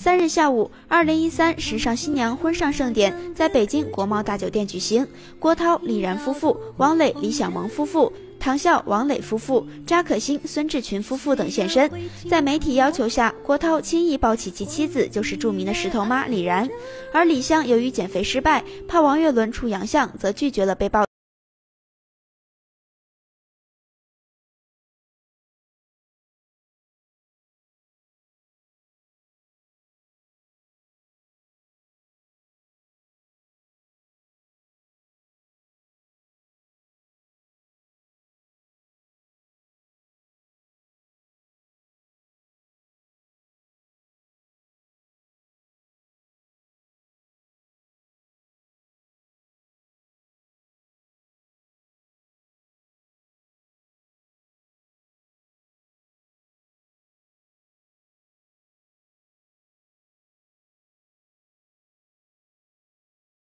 3日下午，2013时尚新娘婚上盛典在北京国贸大酒店举行，郭涛、李然夫妇、王磊、李小萌夫妇、唐笑、王磊夫妇、扎可欣、孙志群夫妇等现身。在媒体要求下，郭涛轻易抱起其妻子就是著名的石头妈李然，而李湘由于减肥失败，怕王岳伦出洋相，则拒绝了被抱。